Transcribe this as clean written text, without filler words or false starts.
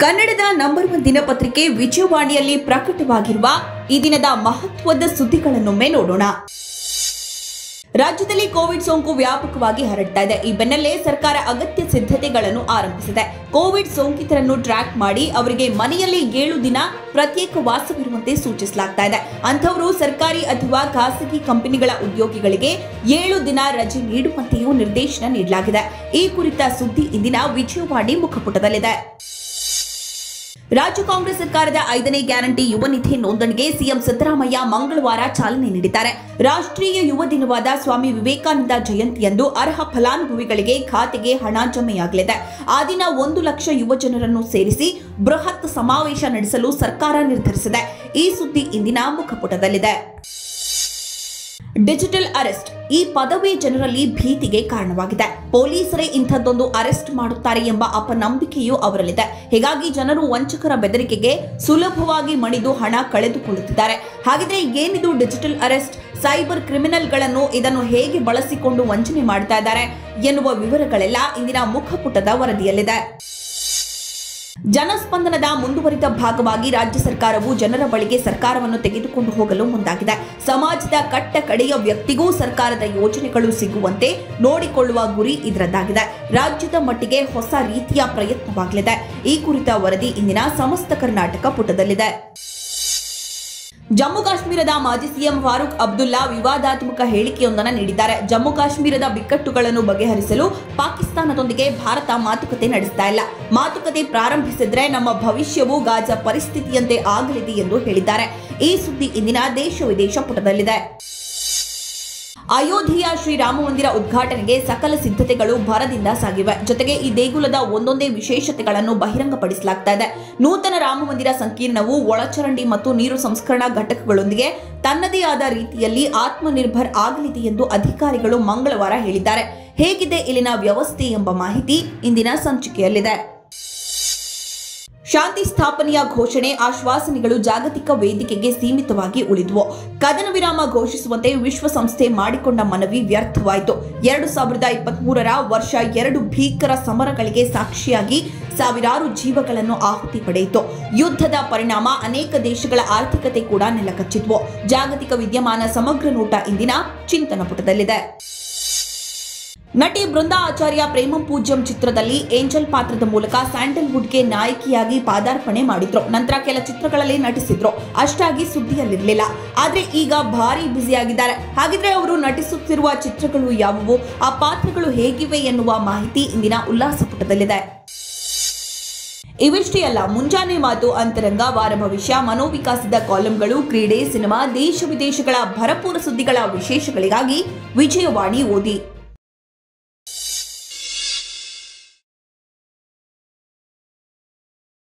ಕನ್ನಡದ ನಂಬರ್ 1 ದಿನಪತ್ರಿಕೆ ವಿಜಯವಾಣಿಯಲ್ಲಿ ಪ್ರಕಟವಾಗಿರುವ ಈ ದಿನದ ಮಹತ್ವದ ಸುದ್ದಿಗಳನ್ನೊಮ್ಮೆ ನೋಡೋಣ. ರಾಜ್ಯದಲ್ಲಿ ಕೋವಿಡ್ ಸೋಂಕು ವ್ಯಾಪಕವಾಗಿ ಹರಡ್ತಾ ಇದೆ. ಈ ಬೆನ್ನಲ್ಲೇ ಸರ್ಕಾರ ಅಗತ್ಯ ಸಿದ್ಧತೆಗಳನ್ನು ಆರಂಭಿಸಿದೆ. ಕೋವಿಡ್ ಸೋಂಕಿತರನ್ನು ಟ್ರ್ಯಾಕ್ ಮಾಡಿ ಅವರಿಗೆ ಮನೆಯಲ್ಲಿ 7 ದಿನ ಪ್ರತ್ಯೇಕ ವಾಸವಿರುವಂತೆ ಸೂಚಿಸಲಾಗ್ತಾ ಇದೆ. ಅಂಥವರು ಸರ್ಕಾರಿ ಅಥವಾ ಖಾಸಗಿ ಕಂಪನಿಗಳ ಉದ್ಯೋಗಿಗಳಿಗೆ 7 ದಿನ ರಜೆ ನೀಡುವಂತೆಯೂ ನಿರ್ದೇಶನ ನೀಡಲಾಗಿದೆ. ಈ ಕುರಿತ ಸುದ್ದಿ ಇಂದಿನ ವಿಜಯವಾಣಿ ಮುಖಪುಟದಲ್ಲಿದೆ. ರಾಜ್ಯ ಕಾಂಗ್ರೆಸ್ ಸರ್ಕಾರದ 5ನೇ ಗ್ಯಾರಂಟಿ ಯುವ ನಿಧಿ ನೋಂದಣಿಗೆ ಸಿಎಂ ಸಿದ್ದರಾಮಯ್ಯ ಮಂಗಳವಾರ ಚಾಲನೆ ನೀಡಿದ್ದಾರೆ. ರಾಷ್ಟ್ರೀಯ ಯುವ ದಿನವಾದ ಸ್ವಾಮಿ ವಿವೇಕಾನಂದ ಜಯಂತಿಯಂದು ಅರ್ಹ ಫಲಾನುಭವಿಗಳಿಗೆ ಖಾತೆಗೆ ಹಣ ಜಮೆಯಾಗಲಿದೆ. ಆ ದಿನ 1 ಲಕ್ಷ ಯುವ ಜನರನ್ನು ಸೇರಿಸಿ ಬೃಹತ್ ಸಮಾವೇಶ ನಡೆಸಲು ಸರ್ಕಾರ ನಿರ್ಧರಿಸಿದೆ. ಈ ಸುದ್ದಿ ಇಂದಿನ ಮುಖಪುಟದಲ್ಲಿದೆ. ಡಿಜಿಟಲ್ ಅರೆಸ್ಟ್ ಈ ಪದವೇ ಜನರಲ್ಲಿ ಭೀತಿಗೆ ಕಾರಣವಾಗಿದೆ. ಪೊಲೀಸರೇ ಇಂಥದ್ದೊಂದು ಅರೆಸ್ಟ್ ಮಾಡುತ್ತಾರೆ ಎಂಬ ಅಪನಂಬಿಕೆಯೂ ಅವರಲ್ಲಿದೆ. ಹೀಗಾಗಿ ಜನರು ವಂಚಕರ ಬೆದರಿಕೆಗೆ ಸುಲಭವಾಗಿ ಮಣಿದು ಹಣ ಕಳೆದುಕೊಳ್ಳುತ್ತಿದ್ದಾರೆ. ಹಾಗಿದ್ರೆ ಏನಿದು ಡಿಜಿಟಲ್ ಅರೆಸ್ಟ್? ಸೈಬರ್ ಕ್ರಿಮಿನಲ್ಗಳನ್ನು ಇದನ್ನು ಹೇಗೆ ಬಳಸಿಕೊಂಡು ವಂಚನೆ ಮಾಡ್ತಾ ಇದ್ದಾರೆ ಎನ್ನುವ ವಿವರಗಳೆಲ್ಲ ಇಂದಿನ ಮುಖಪುಟದ ವರದಿಯಲ್ಲಿದೆ. ಜನಸ್ಪಂದನದ ಮುಂದುವರಿದ ಭಾಗವಾಗಿ ರಾಜ್ಯ ಸರ್ಕಾರವು ಜನರ ಬಳಿಗೆ ಸರ್ಕಾರವನ್ನು ತೆಗೆದುಕೊಂಡು ಹೋಗಲು ಮುಂದಾಗಿದೆ. ಸಮಾಜದ ಕಟ್ಟ ಕಡೆಯ ವ್ಯಕ್ತಿಗೂ ಸರ್ಕಾರದ ಯೋಜನೆಗಳು ಸಿಗುವಂತೆ ನೋಡಿಕೊಳ್ಳುವ ಗುರಿ ಇದರದ್ದಾಗಿದೆ. ರಾಜ್ಯದ ಮಟ್ಟಿಗೆ ಹೊಸ ರೀತಿಯ ಪ್ರಯತ್ನವಾಗಲಿದೆ. ಈ ಕುರಿತ ವರದಿ ಇಂದಿನ ಸಮಸ್ತ ಕರ್ನಾಟಕ ಪುಟದಲ್ಲಿದೆ. ಜಮ್ಮು ಕಾಶ್ಮೀರದ ಮಾಜಿ ಸಿಎಂ ಫಾರೂಕ್ ಅಬ್ದುಲ್ಲಾ ವಿವಾದಾತ್ಮಕ ಹೇಳಿಕೆಯೊಂದನ್ನು ನೀಡಿದ್ದಾರೆ. ಜಮ್ಮು ಕಾಶ್ಮೀರದ ಬಿಕ್ಕಟ್ಟುಗಳನ್ನು ಬಗೆಹರಿಸಲು ಪಾಕಿಸ್ತಾನದೊಂದಿಗೆ ಭಾರತ ಮಾತುಕತೆ ನಡೆಸ್ತಾ ಇಲ್ಲ. ಮಾತುಕತೆ ಪ್ರಾರಂಭಿಸಿದ್ರೆ ನಮ್ಮ ಭವಿಷ್ಯವು ಗಾಜಾ ಪರಿಸ್ಥಿತಿಯಂತೆ ಆಗಲಿದೆ ಎಂದು ಹೇಳಿದ್ದಾರೆ. ಈ ಸುದ್ದಿ ಇಂದಿನ ದೇಶ ವಿದೇಶ ಪುಟದಲ್ಲಿದೆ. ಅಯೋಧ್ಯೆಯ ಶ್ರೀರಾಮ ಮಂದಿರ ಉದ್ಘಾಟನೆಗೆ ಸಕಲ ಸಿದ್ಧತೆಗಳು ಭರದಿಂದ ಸಾಗಿವೆ. ಜೊತೆಗೆ ಈ ದೇಗುಲದ ಒಂದೊಂದೇ ವಿಶೇಷತೆಗಳನ್ನು ಬಹಿರಂಗಪಡಿಸಲಾಗ್ತಾ ಇದೆ. ನೂತನ ರಾಮ ಮಂದಿರ ಸಂಕೀರ್ಣವು ಒಳಚರಂಡಿ ಮತ್ತು ನೀರು ಸಂಸ್ಕರಣಾ ಘಟಕಗಳೊಂದಿಗೆ ತನ್ನದೇ ಆದ ರೀತಿಯಲ್ಲಿ ಆತ್ಮನಿರ್ಭರ್ ಆಗಲಿದೆ ಎಂದು ಅಧಿಕಾರಿಗಳು ಮಂಗಳವಾರ ಹೇಳಿದ್ದಾರೆ. ಹೇಗಿದೆ ಇಲ್ಲಿನ ವ್ಯವಸ್ಥೆ ಎಂಬ ಮಾಹಿತಿ ಇಂದಿನ ಸಂಚಿಕೆಯಲ್ಲಿದೆ. ಶಾಂತಿ ಸ್ಥಾಪನೆಯ ಘೋಷಣೆ ಆಶ್ವಾಸನೆಗಳು ಜಾಗತಿಕ ವೇದಿಕೆಗೆ ಸೀಮಿತವಾಗಿ ಉಳಿದವು. ಕದನ ವಿರಾಮ ಘೋಷಿಸುವಂತೆ ವಿಶ್ವಸಂಸ್ಥೆ ಮಾಡಿಕೊಂಡ ಮನವಿ ವ್ಯರ್ಥವಾಯಿತು. 2023ರ ವರ್ಷ 2 ಭೀಕರ ಸಮರಗಳಿಗೆ ಸಾಕ್ಷಿಯಾಗಿ ಸಾವಿರಾರು ಜೀವಗಳನ್ನು ಆಹುತಿ ಪಡೆಯಿತು. ಯುದ್ಧದ ಪರಿಣಾಮ ಅನೇಕ ದೇಶಗಳ ಆರ್ಥಿಕತೆ ಕೂಡ ನೆಲಕಚ್ಚಿದ್ವು. ಜಾಗತಿಕ ವಿದ್ಯಮಾನ ಸಮಗ್ರ ನೋಟ ಇಂದಿನ ಚಿಂತನ ಪುಟದಲ್ಲಿದೆ. ನಟಿ ಬೃಂದಾ ಆಚಾರ್ಯ ಪ್ರೇಮಂ ಪೂಜ್ಯಂ ಚಿತ್ರದಲ್ಲಿ ಏಂಜಲ್ ಪಾತ್ರದ ಮೂಲಕ ಸ್ಯಾಂಡಲ್ವುಡ್ಗೆ ನಾಯಕಿಯಾಗಿ ಪಾದಾರ್ಪಣೆ ಮಾಡಿದ್ರು. ನಂತರ ಕೆಲ ಚಿತ್ರಗಳಲ್ಲಿ ನಟಿಸಿದ್ರು. ಅಷ್ಟಾಗಿ ಸುದ್ದಿಯಲ್ಲಿರಲಿಲ್ಲ. ಆದ್ರೆ ಈಗ ಭಾರಿ ಬ್ಯುಸಿಯಾಗಿದ್ದಾರೆ. ಹಾಗಿದ್ರೆ ಅವರು ನಟಿಸುತ್ತಿರುವ ಚಿತ್ರಗಳು ಯಾವುವು, ಆ ಪಾತ್ರಗಳು ಹೇಗಿವೆ ಎನ್ನುವ ಮಾಹಿತಿ ಇಂದಿನ ಉಲ್ಲಾಸ ಪುಟದಲ್ಲಿದೆ. ಇವಿಷ್ಟೇ ಅಲ್ಲ, ಮುಂಜಾನೆ ಮಾತು, ಅಂತರಂಗ, ವಾರ ಭವಿಷ್ಯ, ಮನೋವಿಕಾಸದ ಕಾಲಂಗಳು, ಕ್ರೀಡೆ, ಸಿನಿಮಾ, ದೇಶ ವಿದೇಶಗಳ ಭರಪೂರ ಸುದ್ದಿಗಳ ವಿಶೇಷಗಳಿಗಾಗಿ ವಿಜಯವಾಣಿ ಓದಿ.